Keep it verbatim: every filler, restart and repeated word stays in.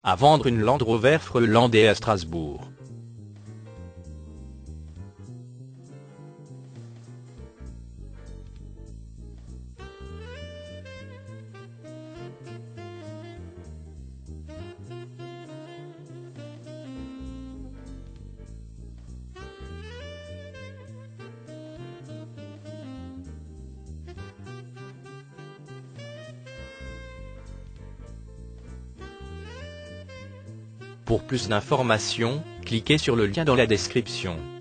À vendre une Land Rover Freelandais à Strasbourg. Pour plus d'informations, cliquez sur le lien dans la description.